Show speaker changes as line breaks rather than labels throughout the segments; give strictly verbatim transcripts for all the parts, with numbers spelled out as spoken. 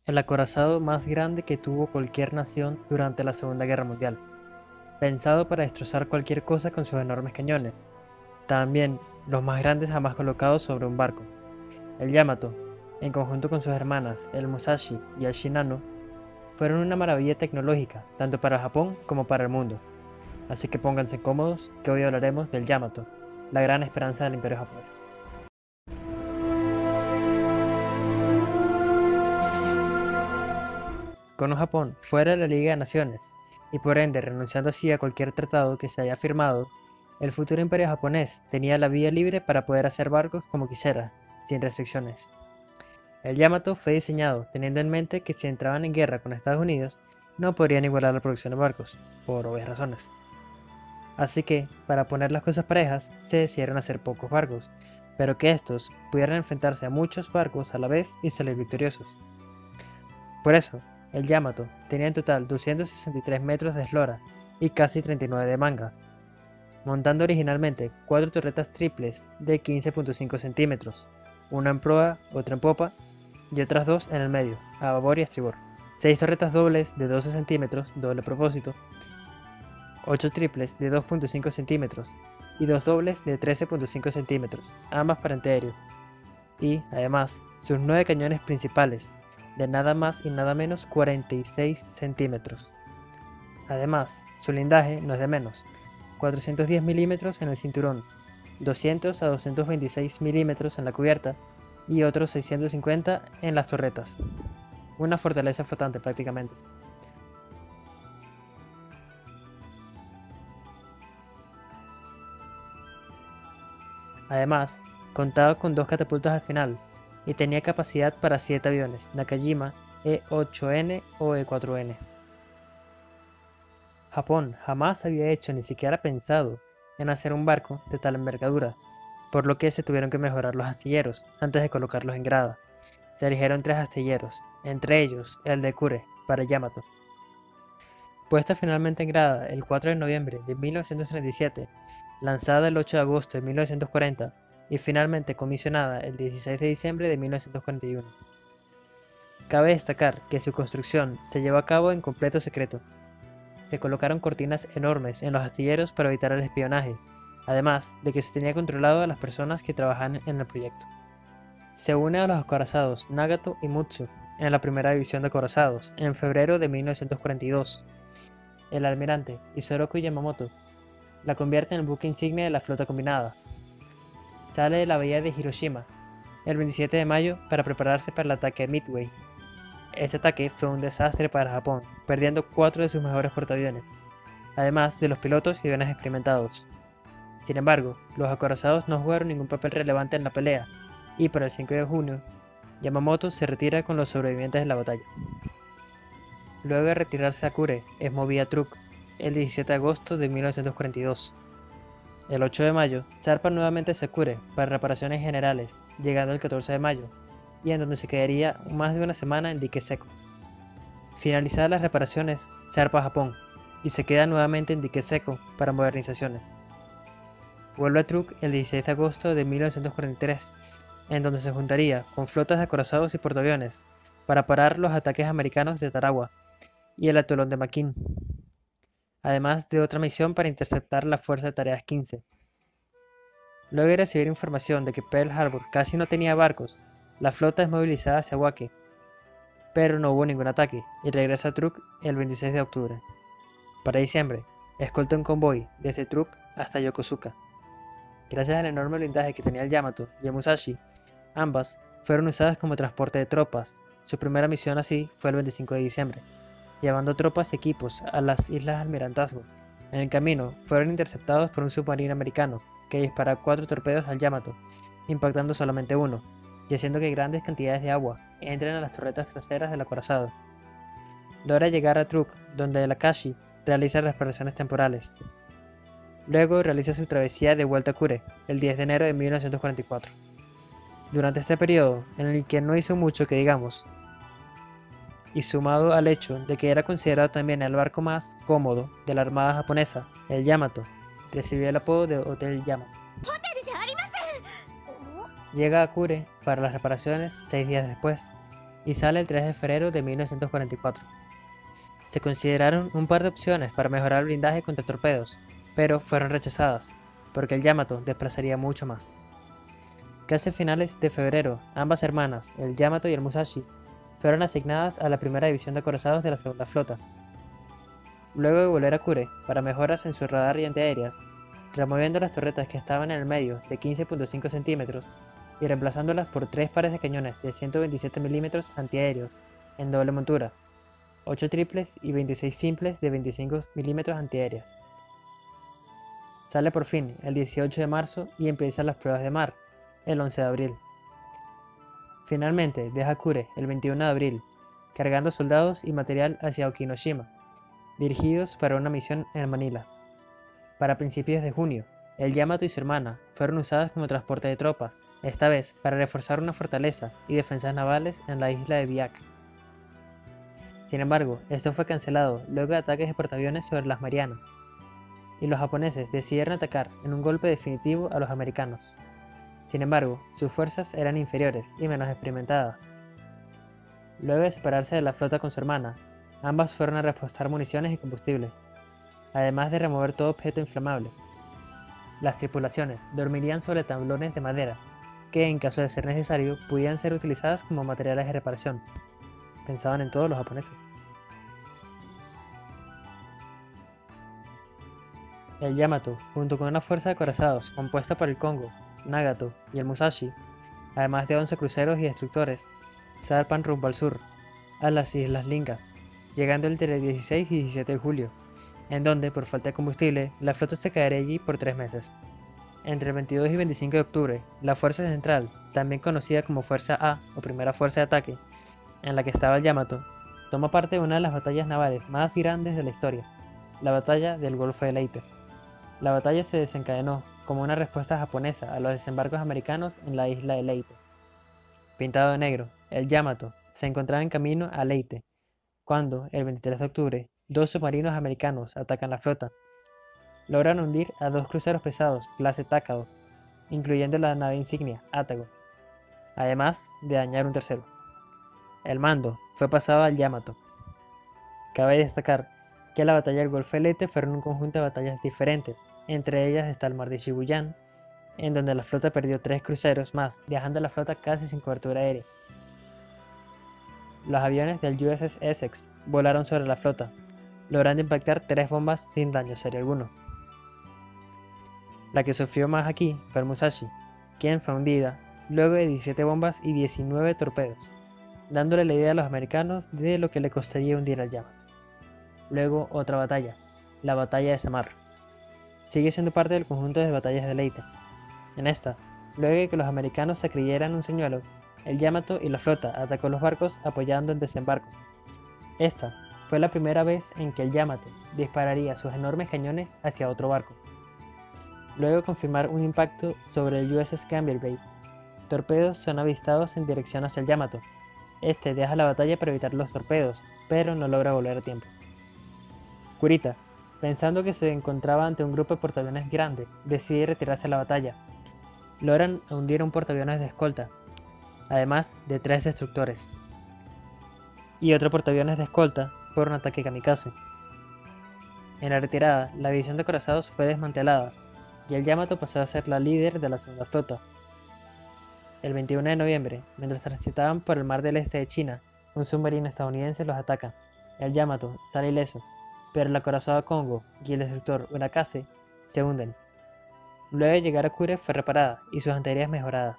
el acorazado más grande que tuvo cualquier nación durante la Segunda Guerra Mundial, pensado para destrozar cualquier cosa con sus enormes cañones, también los más grandes jamás colocados sobre un barco. El Yamato, en conjunto con sus hermanas, el Musashi y el Shinano, fueron una maravilla tecnológica, tanto para Japón como para el mundo. Así que pónganse cómodos, que hoy hablaremos del Yamato, la gran esperanza del Imperio japonés. Con un Japón fuera de la Liga de Naciones, y por ende renunciando así a cualquier tratado que se haya firmado, el futuro imperio japonés tenía la vía libre para poder hacer barcos como quisiera, sin restricciones. El Yamato fue diseñado teniendo en mente que si entraban en guerra con Estados Unidos, no podrían igualar la producción de barcos, por obvias razones. Así que, para poner las cosas parejas, se decidieron hacer pocos barcos, pero que estos pudieran enfrentarse a muchos barcos a la vez y salir victoriosos. Por eso, el Yamato tenía en total doscientos sesenta y tres metros de eslora y casi treinta y nueve de manga, montando originalmente cuatro torretas triples de quince punto cinco centímetros, una en proa, otra en popa y otras dos en el medio, a babor y estribor, seis torretas dobles de doce centímetros, doble propósito, ocho triples de dos punto cinco centímetros y dos dobles de trece punto cinco centímetros, ambas para antiaéreos, y, además, sus nueve cañones principales, de nada más y nada menos cuarenta y seis centímetros. Además, su blindaje no es de menos, cuatrocientos diez milímetros en el cinturón, doscientos a doscientos veintiséis milímetros en la cubierta y otros seiscientos cincuenta en las torretas. Una fortaleza flotante prácticamente. Además, contaba con dos catapultas al final y tenía capacidad para siete aviones Nakajima E ocho N o E cuatro N. Japón jamás había hecho ni siquiera pensado en hacer un barco de tal envergadura, por lo que se tuvieron que mejorar los astilleros antes de colocarlos en grada. Se eligieron tres astilleros, entre ellos el de Kure, para Yamato. Puesta finalmente en grada el cuatro de noviembre de mil novecientos treinta y siete, lanzada el ocho de agosto de mil novecientos cuarenta y finalmente comisionada el dieciséis de diciembre de mil novecientos cuarenta y uno. Cabe destacar que su construcción se llevó a cabo en completo secreto. Se colocaron cortinas enormes en los astilleros para evitar el espionaje, además de que se tenía controlado a las personas que trabajaban en el proyecto. Se une a los acorazados Nagato y Mutsu en la primera división de acorazados en febrero de mil novecientos cuarenta y dos. El almirante Isoroku Yamamoto la convierte en el buque insignia de la flota combinada. Sale de la bahía de Hiroshima el veintisiete de mayo para prepararse para el ataque a Midway. Este ataque fue un desastre para Japón, perdiendo cuatro de sus mejores portaaviones, además de los pilotos y aviones experimentados. Sin embargo, los acorazados no jugaron ningún papel relevante en la pelea, y para el cinco de junio, Yamamoto se retira con los sobrevivientes de la batalla. Luego de retirarse a Kure, es movida a Truk el diecisiete de agosto de mil novecientos cuarenta y dos. El ocho de mayo, zarpa nuevamente a Kure para reparaciones generales, llegando el catorce de mayo, y en donde se quedaría más de una semana en dique seco. Finalizadas las reparaciones, zarpa a Japón, y se queda nuevamente en dique seco para modernizaciones. Vuelve a Truk el dieciséis de agosto de mil novecientos cuarenta y tres, en donde se juntaría con flotas de acorazados y portaaviones para parar los ataques americanos de Tarawa y el atolón de Makin, además de otra misión para interceptar la Fuerza de Tareas quince. Luego de recibir información de que Pearl Harbor casi no tenía barcos, la flota es movilizada hacia Wake, pero no hubo ningún ataque y regresa a Truk el veintiséis de octubre. Para diciembre, escolta un convoy desde Truk hasta Yokosuka. Gracias al enorme blindaje que tenía el Yamato y el Musashi, ambas fueron usadas como transporte de tropas. Su primera misión así fue el veinticinco de diciembre, llevando tropas y equipos a las Islas Almirantazgo. En el camino fueron interceptados por un submarino americano que dispara cuatro torpedos al Yamato, impactando solamente uno, y haciendo que grandes cantidades de agua entren a las torretas traseras del acorazado. Logra llegar a Truk, donde el Akashi realiza reparaciones temporales. Luego realiza su travesía de vuelta a Kure, el diez de enero de mil novecientos cuarenta y cuatro. Durante este periodo, en el que no hizo mucho que digamos, y sumado al hecho de que era considerado también el barco más cómodo de la armada japonesa, el Yamato recibió el apodo de Hotel Yamato. Llega a Kure para las reparaciones seis días después, y sale el tres de febrero de mil novecientos cuarenta y cuatro. Se consideraron un par de opciones para mejorar el blindaje contra torpedos, pero fueron rechazadas, porque el Yamato desplazaría mucho más. Casi a finales de febrero, ambas hermanas, el Yamato y el Musashi, fueron asignadas a la primera división de acorazados de la segunda flota. Luego de volver a Kure para mejoras en su radar y antiaéreas, removiendo las torretas que estaban en el medio de quince punto cinco centímetros y reemplazándolas por tres pares de cañones de ciento veintisiete milímetros antiaéreos en doble montura, ocho triples y veintiséis simples de veinticinco milímetros antiaéreas. Sale por fin el dieciocho de marzo y empiezan las pruebas de mar, el once de abril. Finalmente deja Kure el veintiuno de abril, cargando soldados y material hacia Okinoshima, dirigidos para una misión en Manila. Para principios de junio, el Yamato y su hermana fueron usadas como transporte de tropas, esta vez para reforzar una fortaleza y defensas navales en la isla de Biak. Sin embargo, esto fue cancelado luego de ataques de portaaviones sobre las Marianas, y los japoneses decidieron atacar en un golpe definitivo a los americanos. Sin embargo, sus fuerzas eran inferiores y menos experimentadas. Luego de separarse de la flota con su hermana, ambas fueron a repostar municiones y combustible, además de remover todo objeto inflamable. Las tripulaciones dormirían sobre tablones de madera, que en caso de ser necesario podían ser utilizadas como materiales de reparación. Pensaban en todos los japoneses. El Yamato, junto con una fuerza de acorazados compuesta por el Kongo, Nagato y el Musashi, además de once cruceros y destructores, zarpan rumbo al sur, a las Islas Linga, llegando entre el dieciséis y diecisiete de julio, en donde, por falta de combustible, la flota se quedaría allí por tres meses. Entre el veintidós y veinticinco de octubre, la Fuerza Central, también conocida como Fuerza A o Primera Fuerza de Ataque, en la que estaba el Yamato, toma parte de una de las batallas navales más grandes de la historia, la Batalla del Golfo de Leyte. La batalla se desencadenó como una respuesta japonesa a los desembarcos americanos en la isla de Leyte. Pintado de negro, el Yamato se encontraba en camino a Leyte, cuando, el veintitrés de octubre, dos submarinos americanos atacan la flota. Logran hundir a dos cruceros pesados clase Takao, incluyendo la nave insignia Atago, además de dañar un tercero. El mando fue pasado al Yamato. Cabe destacar que la batalla del Golfo de Leyte fueron un conjunto de batallas diferentes, entre ellas está el mar de Shibuyan, en donde la flota perdió tres cruceros más, dejando a la flota casi sin cobertura aérea. Los aviones del U S S Essex volaron sobre la flota, logrando impactar tres bombas sin daño serio alguno. La que sufrió más aquí fue el Musashi, quien fue hundida luego de diecisiete bombas y diecinueve torpedos, dándole la idea a los americanos de lo que le costaría hundir al Yamato. Luego otra batalla, la batalla de Samar. Sigue siendo parte del conjunto de batallas de Leyte. En esta, luego de que los americanos se creyeran un señuelo, el Yamato y la flota atacó los barcos apoyando el desembarco. Esta fue la primera vez en que el Yamato dispararía sus enormes cañones hacia otro barco. Luego de confirmar un impacto sobre el U S S Gambier Bay, torpedos son avistados en dirección hacia el Yamato. Este deja la batalla para evitar los torpedos, pero no logra volver a tiempo. Kurita, pensando que se encontraba ante un grupo de portaaviones grande, decide retirarse a la batalla. Logran hundir un portaaviones de escolta, además de tres destructores, y otro portaaviones de escolta por un ataque kamikaze. En la retirada, la división de acorazados fue desmantelada, y el Yamato pasó a ser la líder de la segunda flota. El veintiuno de noviembre, mientras transitaban por el mar del este de China, un submarino estadounidense los ataca. El Yamato sale ileso, pero el acorazado Kongo y el destructor Urakase se hunden. Luego de llegar a Kure fue reparada y sus antiaéreas mejoradas.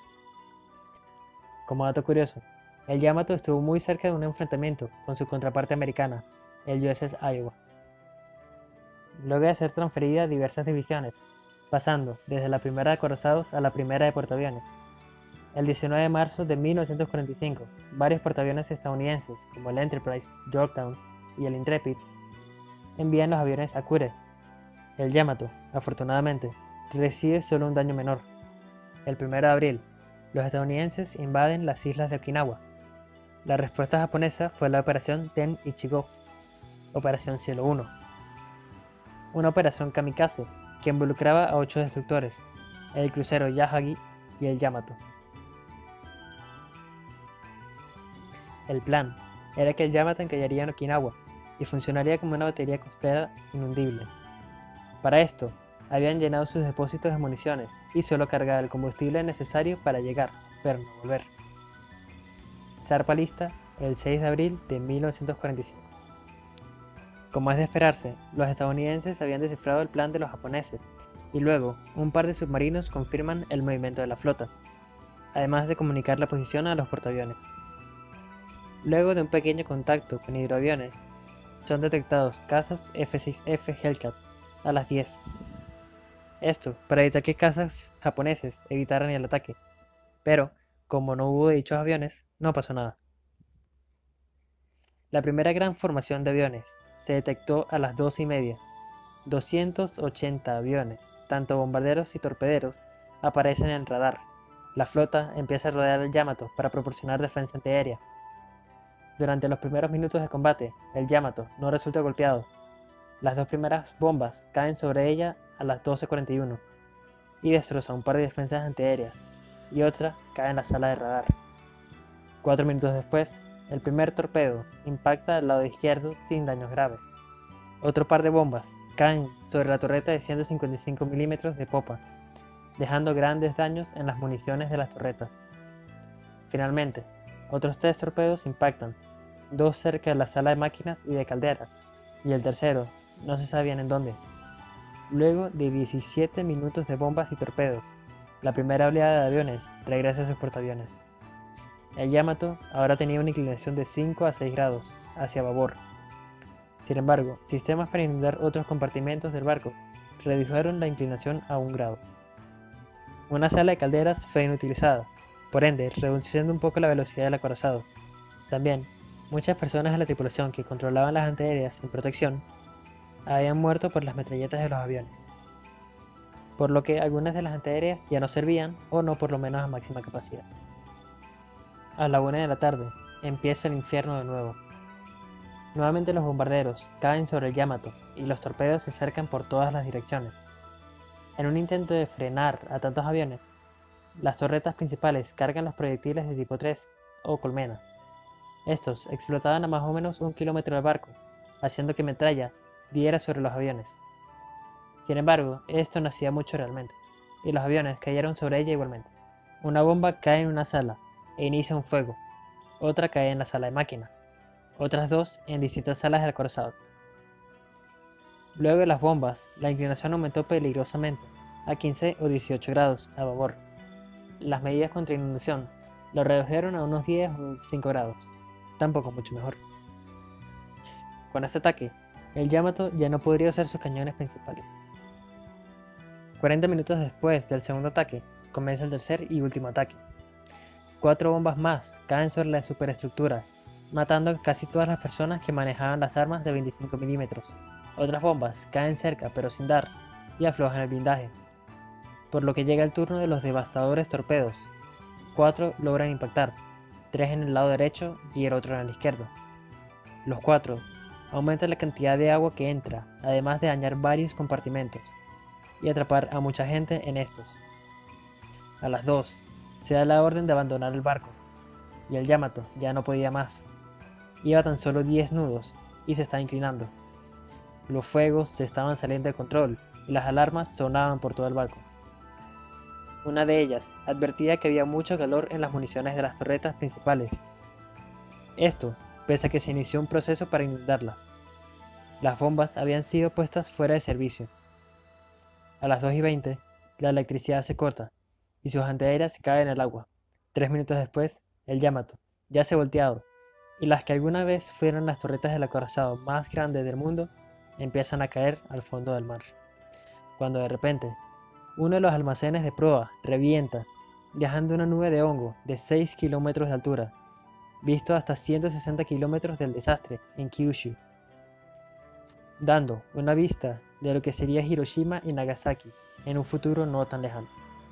Como dato curioso, el Yamato estuvo muy cerca de un enfrentamiento con su contraparte americana, el U S S Iowa. Luego de ser transferida a diversas divisiones, pasando desde la primera de acorazados a la primera de portaaviones. El diecinueve de marzo de mil novecientos cuarenta y cinco, varios portaaviones estadounidenses, como el Enterprise, Yorktown y el Intrepid, envían los aviones a Kure. El Yamato, afortunadamente, recibe solo un daño menor. El primero de abril, los estadounidenses invaden las islas de Okinawa. La respuesta japonesa fue la Operación Ten Ichigo, Operación Cielo uno, una operación kamikaze que involucraba a ocho destructores, el crucero Yahagi y el Yamato. El plan era que el Yamato encallaría en Okinawa y funcionaría como una batería costera inundible. Para esto, habían llenado sus depósitos de municiones y solo cargaba el combustible necesario para llegar, pero no volver. Zarpa lista el seis de abril de mil novecientos cuarenta y cinco. Como es de esperarse, los estadounidenses habían descifrado el plan de los japoneses y luego un par de submarinos confirman el movimiento de la flota, además de comunicar la posición a los portaaviones. Luego de un pequeño contacto con hidroaviones, son detectados cazas F seis F Hellcat a las diez. Esto para evitar que cazas japoneses evitaran el ataque, pero como no hubo dichos aviones, no pasó nada. La primera gran formación de aviones se detectó a las doce y media. doscientos ochenta aviones, tanto bombarderos y torpederos, aparecen en el radar. La flota empieza a rodear el Yamato para proporcionar defensa antiaérea. Durante los primeros minutos de combate, el Yamato no resulta golpeado. Las dos primeras bombas caen sobre ella a las doce cuarenta y uno y destroza un par de defensas antiaéreas, y otra cae en la sala de radar. Cuatro minutos después, el primer torpedo impacta al lado izquierdo sin daños graves. Otro par de bombas caen sobre la torreta de ciento cincuenta y cinco milímetros de popa, dejando grandes daños en las municiones de las torretas. Finalmente, otros tres torpedos impactan, dos cerca de la sala de máquinas y de calderas, y el tercero no se sabía en dónde. Luego de diecisiete minutos de bombas y torpedos, la primera oleada de aviones regresa a sus portaaviones. El Yamato ahora tenía una inclinación de cinco a seis grados hacia babor. Sin embargo, sistemas para inundar otros compartimentos del barco redujeron la inclinación a un grado. Una sala de calderas fue inutilizada, por ende reduciendo un poco la velocidad del acorazado. También, muchas personas de la tripulación que controlaban las antiaéreas sin protección habían muerto por las metralletas de los aviones, por lo que algunas de las antiaéreas ya no servían o no por lo menos a máxima capacidad. A la una de la tarde, empieza el infierno de nuevo. Nuevamente los bombarderos caen sobre el Yamato y los torpedos se acercan por todas las direcciones. En un intento de frenar a tantos aviones, las torretas principales cargan los proyectiles de tipo tres o colmena. Estos explotaban a más o menos un kilómetro del barco, haciendo que metralla diera sobre los aviones. Sin embargo, esto no hacía mucho realmente, y los aviones cayeron sobre ella igualmente. Una bomba cae en una sala e inicia un fuego, otra cae en la sala de máquinas, otras dos en distintas salas del acorazado. Luego de las bombas, la inclinación aumentó peligrosamente a quince o dieciocho grados a babor. Las medidas contra inundación lo redujeron a unos diez o cinco grados, tampoco mucho mejor. Con este ataque, el Yamato ya no podría usar sus cañones principales. cuarenta minutos después del segundo ataque, comienza el tercer y último ataque. Cuatro bombas más caen sobre la superestructura, matando a casi todas las personas que manejaban las armas de veinticinco milímetros. Otras bombas caen cerca pero sin dar y aflojan el blindaje, por lo que llega el turno de los devastadores torpedos. Cuatro logran impactar, tres en el lado derecho y el otro en el izquierdo. Los cuatro aumentan la cantidad de agua que entra, además de dañar varios compartimentos y atrapar a mucha gente en estos. A las dos se da la orden de abandonar el barco, y el Yamato ya no podía más. Iba tan solo diez nudos y se estaba inclinando. Los fuegos se estaban saliendo de control y las alarmas sonaban por todo el barco. Una de ellas advertía que había mucho calor en las municiones de las torretas principales. Esto, pese a que se inició un proceso para inundarlas. Las bombas habían sido puestas fuera de servicio. A las dos y veinte, la electricidad se corta y sus antiaéreas caen al agua. Tres minutos después, el Yamato, ya se volteado, y las que alguna vez fueron las torretas del acorazado más grandes del mundo, empiezan a caer al fondo del mar. Cuando de repente, uno de los almacenes de proa revienta, dejando una nube de hongo de seis kilómetros de altura, visto hasta ciento sesenta kilómetros del desastre en Kyushu, dando una vista de lo que sería Hiroshima y Nagasaki en un futuro no tan lejano.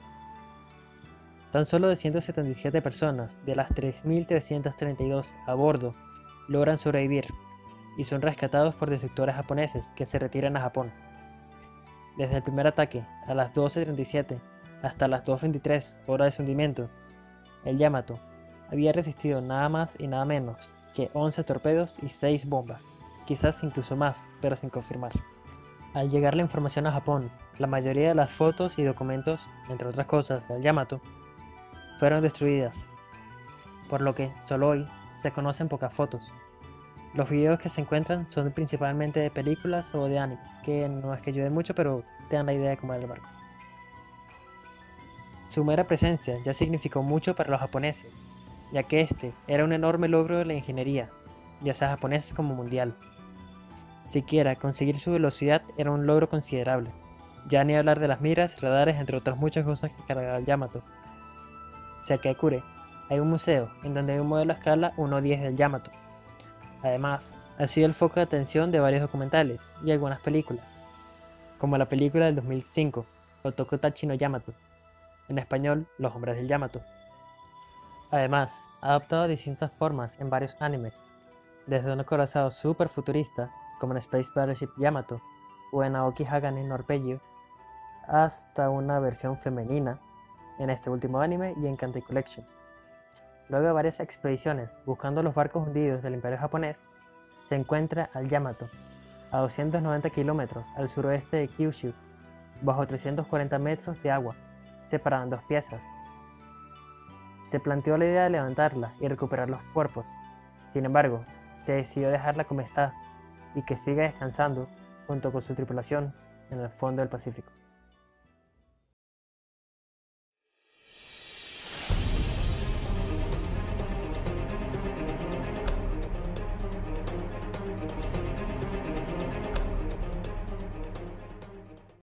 Tan solo doscientas setenta y siete personas de las tres mil trescientas treinta y dos a bordo logran sobrevivir y son rescatados por destructores japoneses que se retiran a Japón. Desde el primer ataque a las doce treinta y siete hasta las dos veintitrés horas de su hundimiento, el Yamato había resistido nada más y nada menos que once torpedos y seis bombas, quizás incluso más, pero sin confirmar. Al llegar la información a Japón, la mayoría de las fotos y documentos, entre otras cosas, del Yamato, fueron destruidas, por lo que solo hoy se conocen pocas fotos. Los videos que se encuentran son principalmente de películas o de animes, que no es que ayuden mucho, pero te dan la idea de cómo era el barco. Su mera presencia ya significó mucho para los japoneses, ya que este era un enorme logro de la ingeniería, ya sea japonesa como mundial. Siquiera conseguir su velocidad era un logro considerable, ya ni hablar de las miras, radares, entre otras muchas cosas que cargaba el Yamato. Cerca de Kure hay un museo en donde hay un modelo a escala uno diez del Yamato. Además, ha sido el foco de atención de varios documentales y algunas películas, como la película del dos mil cinco, Otoko Tachi no Yamato, en español, Los Hombres del Yamato. Además, ha adoptado distintas formas en varios animes, desde un acorazado super futurista, como en Space Battleship Yamato o en Aoki Hagane no Arpeggio, hasta una versión femenina en este último anime y en Kantai Collection. Luego de varias expediciones buscando los barcos hundidos del Imperio japonés, se encuentra al Yamato, a doscientos noventa kilómetros al suroeste de Kyushu, bajo trescientos cuarenta metros de agua, separada en dos piezas. Se planteó la idea de levantarla y recuperar los cuerpos. Sin embargo, se decidió dejarla como está y que siga descansando junto con su tripulación en el fondo del Pacífico.